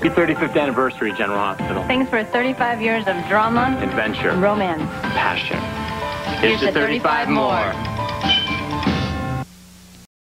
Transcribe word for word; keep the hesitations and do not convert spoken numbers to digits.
Happy thirty-fifth anniversary, General Hospital. Thanks for thirty-five years of drama, Adventure. romance. Passion. Here's to thirty-five more.